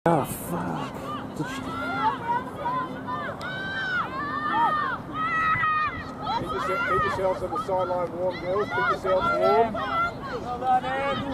Oh, fuck. Keep yourselves on the sideline warm, girls. Keep yourselves warm. Well done, Ed.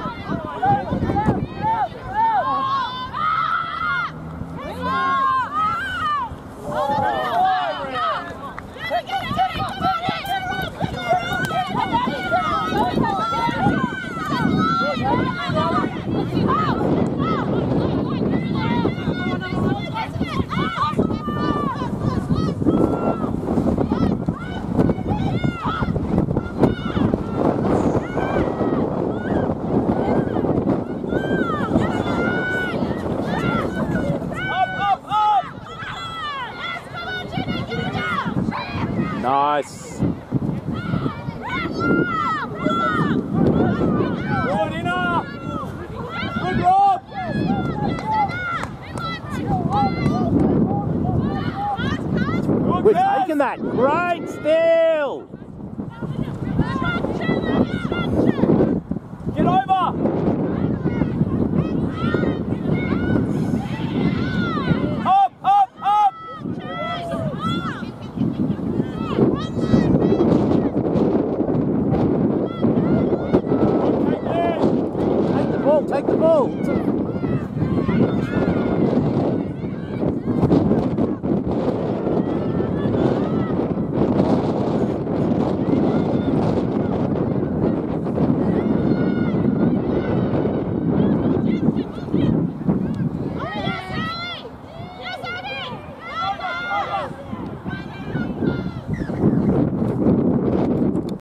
Nice. We're taking that. Great still. Get over. Up, up, up. Take the ball. Take the ball.